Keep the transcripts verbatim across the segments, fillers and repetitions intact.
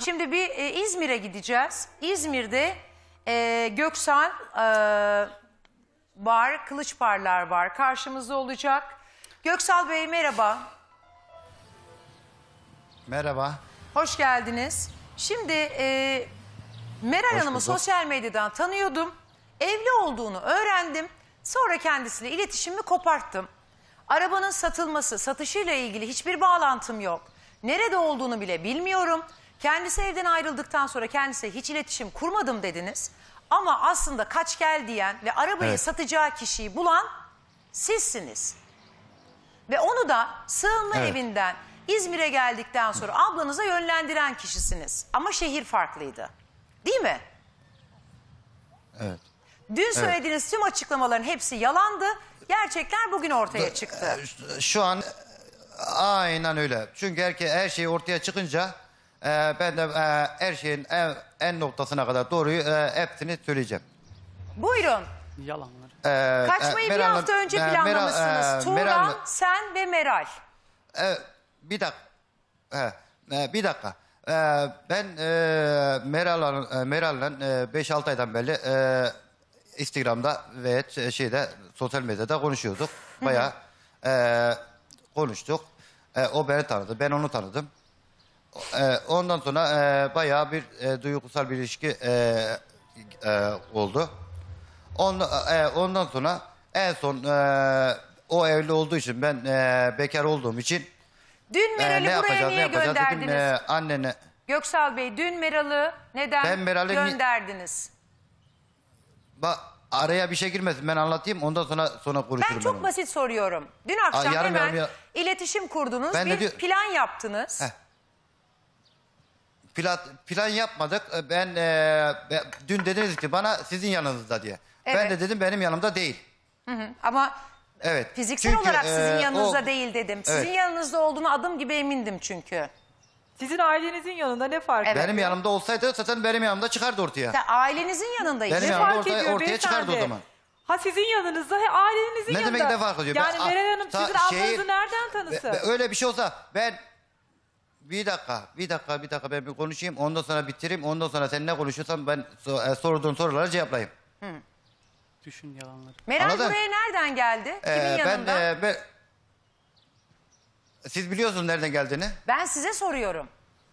Şimdi bir e, İzmir'e gideceğiz. İzmir'de e, Göksal e, var, Kılıçparlar var. Karşımızda olacak. Göksal Bey merhaba. Merhaba. Hoş geldiniz. Şimdi e, Meral Hoş Hanım'ı bulduk. sosyal medyadan tanıyordum. Evli olduğunu öğrendim. Sonra kendisiyle iletişimimi koparttım. Arabanın satılması, satışıyla ilgili hiçbir bağlantım yok. Nerede olduğunu bile bilmiyorum. Kendisi evden ayrıldıktan sonra kendisiyle hiç iletişim kurmadım dediniz. Ama aslında kaç gel diyen ve arabayı Evet. satacağı kişiyi bulan sizsiniz. Ve onu da sığınma Evet. evinden İzmir'e geldikten sonra ablanıza yönlendiren kişisiniz. Ama şehir farklıydı. Değil mi? Evet. Dün söylediğiniz tüm açıklamaların hepsi yalandı. Gerçekler bugün ortaya çıktı. Ee, Şu an aynen öyle. Çünkü her, her şey ortaya çıkınca e, ben de e, her şeyin en, en noktasına kadar doğruyu e, hepsini söyleyeceğim. Buyurun. Yalanlar. Ee, Kaçmayı e, bir Meral- hafta önce e, Meral- planlamışsınız. e, Turan, Meral- sen ve Meral. e, bir dakika. E, e, bir dakika. E, ben e, Meral'la e, Meral'la beş altı aydan beri e, Instagram'da ve ç- şeyde sosyal medyada konuşuyorduk. Bayağı e, konuştuk. E, o beni tanıdı. Ben onu tanıdım. E, ondan sonra e, bayağı bir e, duygusal bir ilişki e, e, oldu. Ondan, e, ondan sonra en son e, o evli olduğu için ben e, bekar olduğum için Dün e, Meral'i ne buraya yapacağız ne niye yapacağız dedim gönderdiniz? e, annene. Göksal Bey, dün Meral'ı neden Ben Meral'i ni- gönderdiniz? Bak araya bir şey girmesin ben anlatayım ondan sonra sonra konuşurum. Ben çok onu. basit soruyorum. Dün akşam yarım hemen yarım ya- iletişim kurdunuz, Ben de bir diyor- plan yaptınız. Heh. Plan, plan yapmadık. E, Ben, e, ben dün dediniz ki bana sizin yanınızda diye. Ben Evet. de dedim benim yanımda değil. Ama Evet. fiziksel Çünkü, olarak sizin e, yanınızda o- değil dedim. Sizin Evet. yanınızda olduğunu adım gibi emindim çünkü. Sizin ailenizin yanında ne fark Evet. Benim yanımda olsaydı zaten benim yanımda çıkardı ortaya. Sen ailenizin yanındayız. Benim Ne yanımda fark ortaya, ediyor ortaya çıkardı o beyefendi? zaman. Ha sizin yanınızda, he ailenizin Ne yanında. demek ne fark ediyor? Yani Ben- Meral Hanım ta- sizin ablanızı şehir- nereden tanısın? Be- be- Öyle bir şey olsa ben bir dakika, bir dakika, bir dakika ben bir konuşayım. Ondan sonra bitireyim. Ondan sonra sen ne konuşursan ben so- e, sorduğun sorulara cevaplayayım. Düşün yalanları. Meral Anladın? buraya nereden geldi? Kimin Ee, ben, yanında? e, ben siz biliyorsunuz nereden geldiğini. Ben size soruyorum.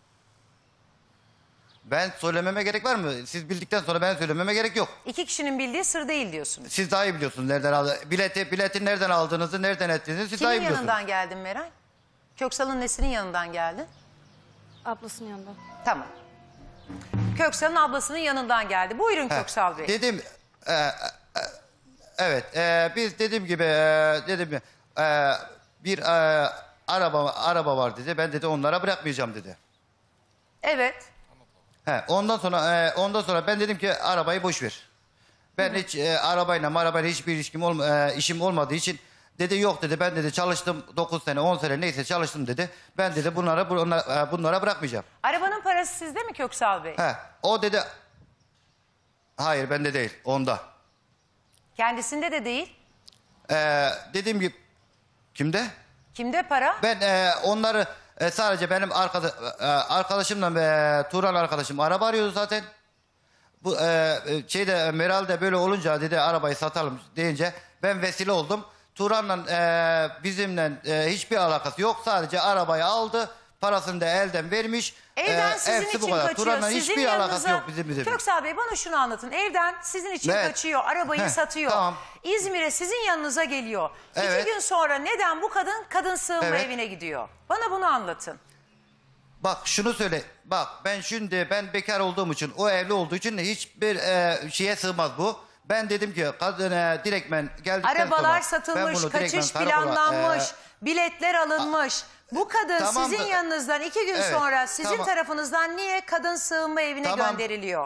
Ben söylememe gerek var mı? Siz bildikten sonra ben söylememe gerek yok. İki kişinin bildiği sır değil diyorsunuz. Siz daha iyi biliyorsunuz nereden aldı. Bileti, bileti nereden aldığınızı, nereden ettiğinizi siz daha iyi Kimin biliyorsunuz. yanından geldin Meral? Köksal'ın nesinin yanından geldin? Ablasının yanında. Tamam. Köksal'ın ablasının yanından geldi. Buyurun Heh, Köksal Bey. Dedim, e, e, evet, e, biz dediğim gibi, e, dedim e, bir e, araba araba var dedi. Ben dedi onlara bırakmayacağım dedi. Evet. He, ondan sonra e, ondan sonra ben dedim ki arabayı boş ver. Ben hiç e, arabayla arabayla hiçbir ilişkim olma, e, işim olmadığı için dedi yok dedi ben dedi çalıştım dokuz sene on sene neyse çalıştım dedi. Ben dedi bunlara bunlara, e, bunlara bırakmayacağım. Arabanın parası sizde mi Köksal Bey? He, o dedi hayır bende değil onda. Kendisinde de değil. E, dediğim gibi kimde? Kimde para? Ben e, onları e, sadece benim arkada, e, arkadaşımla e, Turan arkadaşım araba arıyordu zaten. Bu e, e, şeyde Meral de böyle olunca dedi arabayı satalım deyince ben vesile oldum. Turan'la e, bizimle e, hiçbir alakası yok. Sadece arabayı aldı. Parasını da elden vermiş. Evden E, sizin hepsi için bu kadar. kaçıyor. Turan'la Sizin hiçbir yanınıza... alakası yok bizim bizim. Köksal Bey bana şunu anlatın. Evden sizin için Evet. kaçıyor. Arabayı Heh, satıyor. tamam. İzmir'e sizin yanınıza geliyor. Evet. İki gün sonra neden bu kadın kadın sığınma Evet. evine gidiyor? Bana bunu anlatın. Bak şunu söyle. Bak ben şimdi ben bekar olduğum için o evli olduğu için hiçbir e, şeye sığmaz bu. Ben dedim ki kadın e, direktmen geldikten sonra Arabalar ben satılmış, bunu direktmen kaçış karakola, planlanmış, e, biletler alınmış. Bu kadın tamam sizin da- yanınızdan iki gün Evet, sonra sizin tamam. tarafınızdan niye kadın sığınma evine Tamam. gönderiliyor?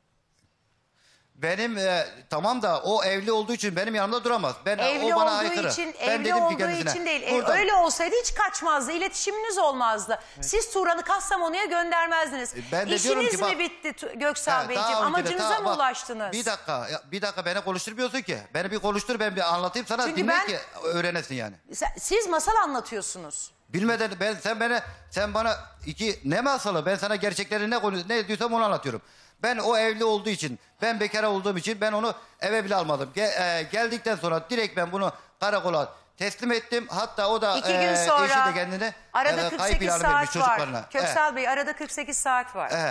benim e, tamam da o evli olduğu için benim yanımda duramaz. Ben Evli o bana olduğu aykırı. için, Ben evli dedim ki olduğu kendisine, için değil. E, buradan- öyle olsaydı hiç kaçmazdı. İletişiminiz olmazdı. Siz Turan'ı Kastamonu'ya göndermezdiniz. E, ben de diyorum İşiniz ki bak- mi bitti Tu- Göksal He, Beyciğim? daha önce de, Amacınıza ta- mı bak, ulaştınız? Bir dakika, ya, bir dakika beni konuşturmuyorsun ki. Beni bir konuştur ben bir anlatayım sana Çünkü dinle ben- ki öğrenesin yani. Siz masal anlatıyorsunuz. Bilmeden ben sen bana sen bana iki ne masalı ben sana gerçekleri ne konu ne diyorsam onu anlatıyorum. Ben o evli olduğu için ben bekar olduğum için ben onu eve bile almadım. Ge- e, geldikten sonra direkt ben bunu karakola teslim ettim. Hatta o da İki e, gün eşi sonra de kendine arada e, kırk kayıp sekiz ilanı vermiş saat çocuklarına. var. Köksal Bey arada kırk sekiz saat var. E, e,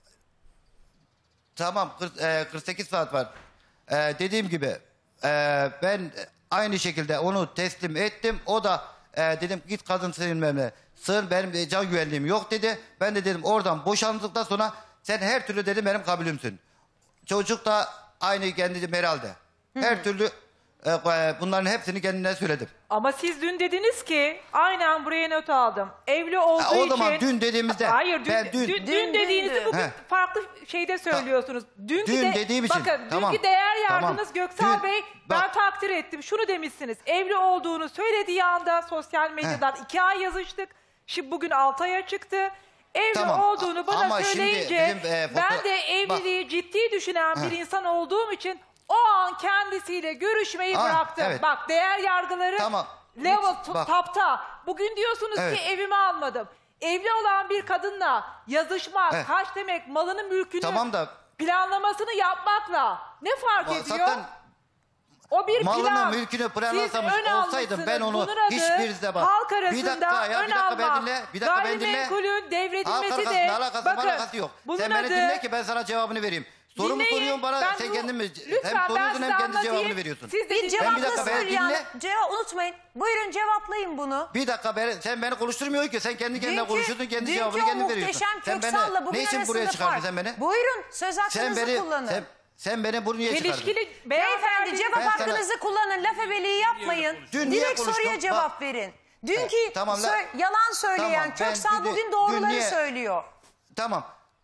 tamam kırk, e, kırk sekiz saat var. E, dediğim gibi e, ben aynı şekilde onu teslim ettim. O da e, dedim git kadın sığınmaya sığın benim de can güvenliğim yok dedi. Ben de dedim oradan boşandıktan sonra sen her türlü dedim benim kabulümsün. Çocuk da aynı kendi Meral'de. Her türlü e, e, bunların hepsini kendine söyledim. Ama siz dün dediniz ki aynen buraya not aldım. Evli olduğu Ha, o için. zaman dün dediğimizde. Hayır dün, ben dün, dün, dün, Dün, dediğinizi dündü. bugün He. farklı şeyde söylüyorsunuz. Dünkü Dün de, dediğim için, bakın tamam, dünkü değer yardımınız tamam. Göksal Dün- Bey ben bak. takdir ettim. Şunu demişsiniz. Evli olduğunu söylediği anda sosyal medyadan iki ay yazıştık. Şimdi bugün altı aya çıktı. Evli Tamam, olduğunu bana ama şimdi söyleyince bizim, e, foto- ben de evliliği ciddi düşünen bir insan olduğum için o an kendisiyle görüşmeyi Ha, bıraktım. evet. Bak değer yargıları Tamam. level Lütfen, t- bak. tapta. Bugün diyorsunuz Evet. ki evimi almadım. Evli olan bir kadınla yazışmak, Evet. kaç demek malını mülkünü Tamam da- planlamasını yapmakla ne fark Ama ediyor? zaten O bir malını, plan. mülkünü planlasamış Siz ön olsaydım ben almışsınız. onu Bunun adı hiçbir zaman- halk Bir arasında dakika ya, bir ön dakika ben almak. dinle, bir dakika ben dinle. Gayrimenkulün Halk devredilmesi arasında de alakası bakın alakası yok. bunun Sen beni adı dinle ki ben sana cevabını vereyim. Sorumu dinleyin. soruyorsun bana Ben sen bu- kendin mi? Lütfen Hem ben soruyorsun size hem kendi anlatayım. cevabını veriyorsun. Siz de Bir dinleyin. Ben bir dakika, cevaplasın ben Hülya Hanım. dinle. Cevap unutmayın. Buyurun cevaplayın bunu. Bir dakika ben, sen beni konuşturmuyorsun ki. Sen kendi kendine Dünkü, konuşuyorsun, kendi dünkü cevabını o kendin veriyorsun. muhteşem Sen Köksal'la beni bugün ne için arasında buraya çıkardın fark. sen beni? Buyurun söz Sen hakkınızı beni kullanın. sen, sen beni buraya niye çıkardın? Çelişkili beyan Beyefendi verdiğiniz- cevap Ben sana- hakkınızı kullanın. Laf ebeliği yapmayın. Dün niye Direkt soruya konuştum? cevap Bak. verin. Dünkü Evet, tamam, la- sö- yalan söyleyen Tamam, ben Köksal dün- bugün dün doğruları niye- söylüyor. Tamam.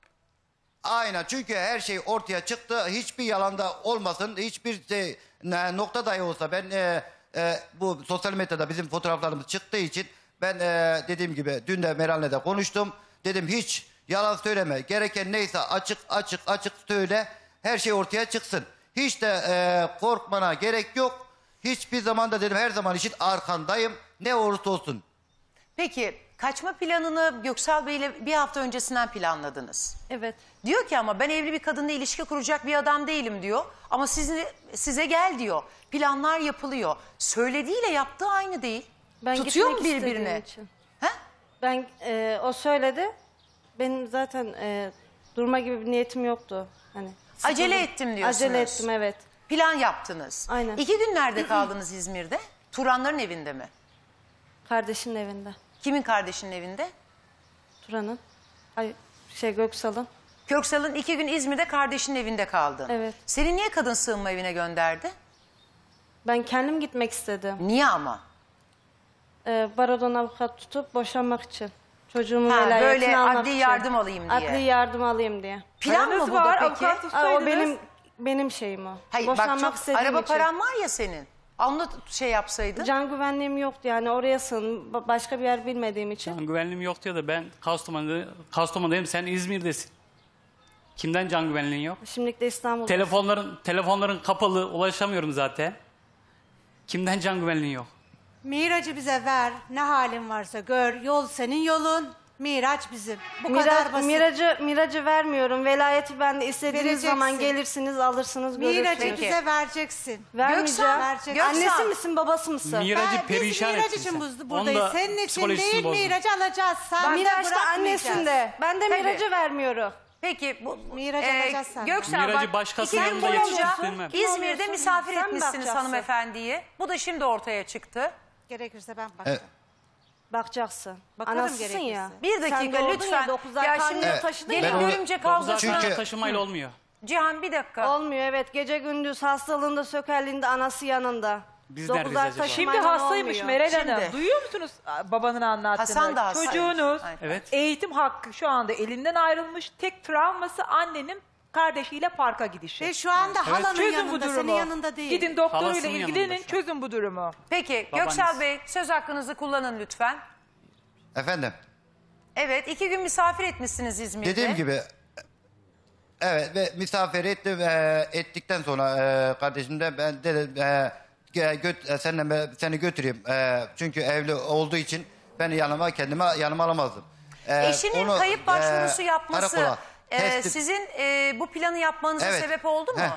Aynen çünkü her şey ortaya çıktı. Hiçbir yalanda olmasın. Hiçbir şey, ne- nokta dahi olsa ben e, e, bu sosyal medyada bizim fotoğraflarımız çıktığı için ben e, dediğim gibi dün de Meral'le de konuştum. Dedim hiç yalan söyleme. Gereken neyse açık açık açık söyle. Her şey ortaya çıksın. Hiç de e, korkmana gerek yok. Hiçbir zaman da dedim her zaman için arkandayım. Ne olursa olsun. Peki kaçma planını Göksal Bey ile bir hafta öncesinden planladınız. Evet. Diyor ki ama ben evli bir kadınla ilişki kuracak bir adam değilim diyor. Ama sizi, size gel diyor. Planlar yapılıyor. Söylediğiyle yaptığı aynı değil. Ben Tutuyor mu gitmek istediğim birbirine? için. He? Ben e, o söyledi. Benim zaten e, durma gibi bir niyetim yoktu. Hani Acele sıkıldım. ettim diyorsunuz. Acele ettim evet. Plan yaptınız. Aynen. İki gün nerede kaldınız İzmir'de? Turanların evinde mi? Kardeşinin evinde. Kimin kardeşinin evinde? Turan'ın. Ay şey Göksal'ın. Köksal'ın iki gün İzmir'de kardeşinin evinde kaldın. Evet. Seni niye kadın sığınma evine gönderdi? Ben kendim gitmek istedim. Niye ama? E, barodan avukat tutup boşanmak için. Çocuğumun Ha, velayetini böyle almak adli için. yardım alayım diye. Adli yardım alayım diye. Plan Paranız mı bu da var, peki? avukat Ay, tutsaydınız. o benim benim şeyim o. Hayır bak Boşanmak çok istediğim araba için. paran var ya senin. Onu şey yapsaydın. Can güvenliğim yoktu yani oraya sığın ba- başka bir yer bilmediğim için. Can güvenliğim yok diyor da ben Kastamonu'da, Kastamonu'dayım, sen İzmir'desin. Kimden can güvenliğin yok? Şimdilik de İstanbul'da. Telefonların telefonların kapalı, ulaşamıyorum zaten. Kimden can güvenliğin yok? Miracı bize ver. Ne halin varsa gör. Yol senin yolun. Miraç bizim. Bu Mira- kadar basit. Miracı, miracı vermiyorum. Velayeti ben de istediğiniz Vereceksin. zaman gelirsiniz, alırsınız, Miracı görürsünüz. Peki. bize vereceksin. Vermeyeceğim. Göksal, Vereceksin. Göksal. Annesi misin, babası mısın? Miracı Ben- biz perişan Miraç ettin için sen. buz- Onun buradayız. da Senin için psikolojisini değil bozdun. Miraç alacağız. Sen de Miraç da bırakmayacağız. annesinde. Ben de Tabii. miracı vermiyorum. Peki bu Miraç alacağız senden. Göksel Miracı bak başkasının iki gün yanında boyunca yetiştirmem. İzmir'de oluyorsun? misafir Sen mi etmişsiniz bakacaksın? hanımefendiyi. Bu da şimdi ortaya çıktı. Gerekirse ben bakarım. Evet. Bakacaksın. Bakarım Anasısın gerekirse. ya. Bir Sen dakika doğdun lütfen. Ya, dokuz ay Ya karnını şimdi Evet. taşıdın gelin ya. Ben onu- görümce Dokuz ay kavgasına. Çünkü- taşımayla olmuyor. Cihan bir dakika. Olmuyor evet. Gece gündüz hastalığında, sökerliğinde anası yanında. Biz Dokuz neredeyiz ay acaba? taşımayla Şimdi hastaymış olmuyor. Meral Şimdi. Hanım. Duyuyor musunuz babanın anlattığını? Hasan da hastaymış. Çocuğunuz Aynen. Evet. eğitim hakkı şu anda elinden ayrılmış. Tek travması annenin kardeşiyle parka gidişi. Ve şu anda halanın Çözün bu yanında, durumu. senin yanında değil. Gidin doktoruyla Halasının ilgilenin, yanında şu an. çözün bu durumu. Peki Babaannesi. Göksel Bey söz hakkınızı kullanın lütfen. Efendim. Evet iki gün misafir etmişsiniz İzmir'de. Dediğim gibi evet ve misafir ettim e, ettikten sonra e, kardeşim de ben dedim e, gö- göt, e, seninle ben- seni götüreyim E, çünkü evli olduğu için beni yanıma kendime yanıma alamazdım. Ee, Eşinin onu, kayıp başvurusu e, yapması karakola e, teslim- sizin e, bu planı yapmanıza Evet. sebep oldu mu? Heh.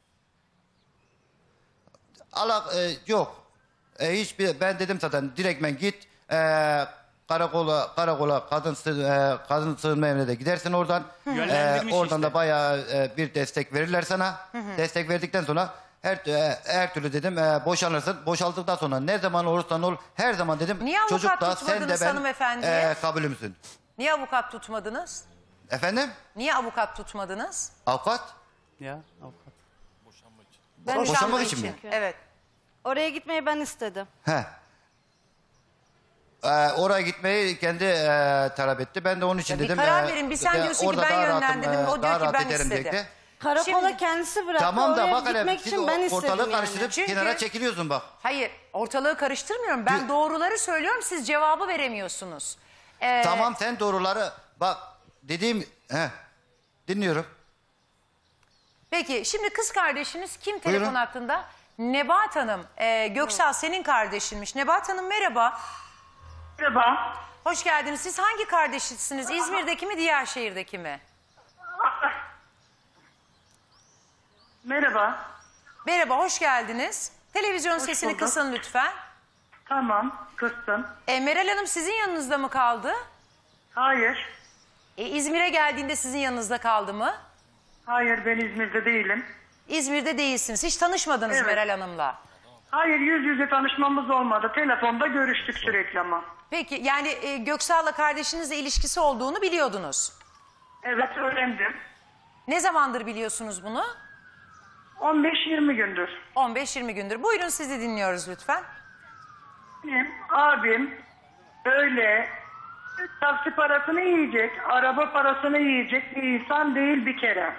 Allah e, yok. E, hiçbir ben dedim zaten direktmen git e, karakola karakola kadın sığ- e, kadın sığınma evine de gidersin oradan. E, Yönlendirmiş oradan işte. da bayağı e, bir destek verirler sana. Destek verdikten sonra her e, her türlü dedim e, boşanırsın. Boşaldıktan sonra ne zaman olursan ol her zaman dedim Niye avukat çocuk da sen de tutmadınız ben hanımefendiye? e, kabulümsün. Niye avukat tutmadınız? Efendim? Niye avukat tutmadınız? Avukat? Ya avukat. Ben Boşanmak Boşanmak için mi? Evet. Oraya gitmeyi ben istedim. He. Ee, oraya gitmeyi kendi e, talep etti. Ben de onun için Ya bir dedim. karar e, verin. Bir sen de- diyorsun ki orada ben daha rahatım, yönlendirdim, e, o diyor daha ki rahat ben ederim istedim. dedi. Karakola Şimdi- kendisi bıraktı. Tamam da Oraya bak hele gitmek siz için ben istedim ortalığı yani. karıştırıp Çünkü- kenara çekiliyorsun bak. Hayır, ortalığı karıştırmıyorum. Ben Dü- doğruları söylüyorum, siz cevabı veremiyorsunuz. Ee, Tamam sen doğruları bak dediğim he, dinliyorum. Peki, şimdi kız kardeşiniz kim telefon Buyurun. hattında? Nebahat Hanım, e, Göksal senin kardeşinmiş. Nebahat Hanım merhaba. Merhaba. Hoş geldiniz. Siz hangi kardeşisiniz? İzmir'deki mi, diğer şehirdeki mi? Merhaba. Merhaba, hoş geldiniz. Televizyon sesini bulduk. kısın lütfen. Tamam, kıstım. E, Meral Hanım sizin yanınızda mı kaldı? Hayır. E, İzmir'e geldiğinde sizin yanınızda kaldı mı? Hayır, ben İzmir'de değilim. İzmir'de değilsiniz. Hiç tanışmadınız Evet. Meral Hanım'la. Hayır, yüz yüze tanışmamız olmadı. Telefonda görüştük sürekli ama. Peki, yani e, Göksal'la kardeşinizle ilişkisi olduğunu biliyordunuz. Evet, öğrendim. Ne zamandır biliyorsunuz bunu? on beş yirmi gündür. on beş yirmi gündür. Buyurun, sizi dinliyoruz lütfen. Benim abim böyle taksi parasını yiyecek, araba parasını yiyecek bir insan değil bir kere.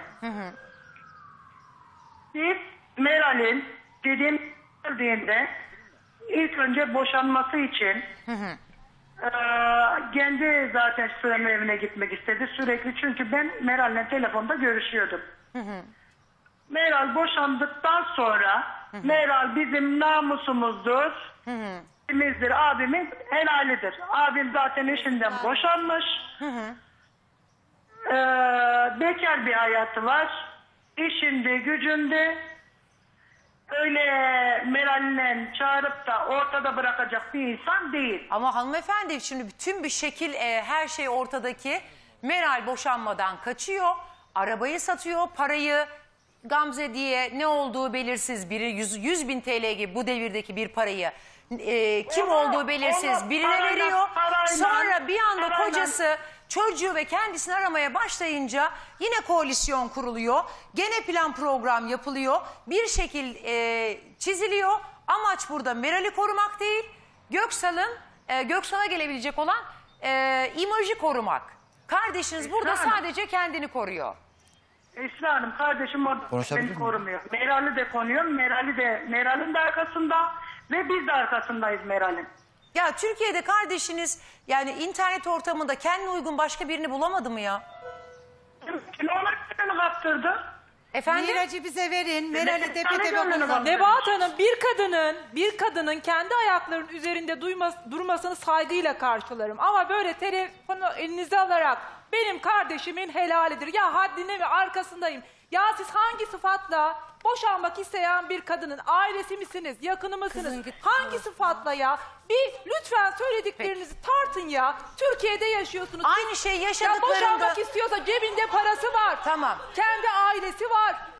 Biz Meral'in dediğim geldiğinde ilk önce boşanması için eee, kendi zaten sığınma evine gitmek istedi sürekli. Çünkü ben Meral'le telefonda görüşüyordum. Meral boşandıktan sonra Meral bizim namusumuzdur. Bizimizdir, abimin helalidir. Abim zaten eşinden boşanmış. Ee, bekar bir hayatı var. İşinde, gücünde. Öyle Meral'le çağırıp da ortada bırakacak bir insan değil. Ama hanımefendi, şimdi bütün bir şekil, e, her şey ortadaki. Meral boşanmadan kaçıyor. Arabayı satıyor, parayı Gamze diye, ne olduğu belirsiz biri, yüz bin T L gibi bu devirdeki bir parayı e, kim Onu- olduğu belirsiz onu birine parayla- veriyor. parayla- Sonra bir anda parayla- kocası çocuğu ve kendisini aramaya başlayınca yine koalisyon kuruluyor. Gene plan program yapılıyor. Bir şekil e, çiziliyor. Amaç burada Meral'i korumak değil, Göksal'ın e, Göksal'a gelebilecek olan e, imajı korumak. Kardeşiniz burada Esra Hanım. sadece kendini koruyor. Esra Hanım kardeşim orada Konuşabilir beni miyim? korumuyor. Meral'i de koruyor. Meral'i de Meral'in de arkasında ve biz de arkasındayız Meral'in. Ya Türkiye'de kardeşiniz yani internet ortamında kendine uygun başka birini bulamadı mı ya? Kim ona beni kaptırdı? Efendim? Miracı bize verin. Meral'i Sana tepe tepe gönlünü kullan. bak. Nebahat Hanım, bir kadının bir kadının kendi ayaklarının üzerinde duymas, durmasını saygıyla karşılarım. Ama böyle telefonu elinize alarak benim kardeşimin helalidir. Ya haddine mi arkasındayım. Ya siz hangi sıfatla boşanmak isteyen bir kadının ailesi misiniz, yakını mısınız? Kızın git- Hangi sıfatla ya? Bir lütfen söylediklerinizi tartın ya. Türkiye'de yaşıyorsunuz. Aynı şey Ya yaşadıklarında... boşanmak istiyorsa cebinde parası var. Tamam. Kendi ailesi var.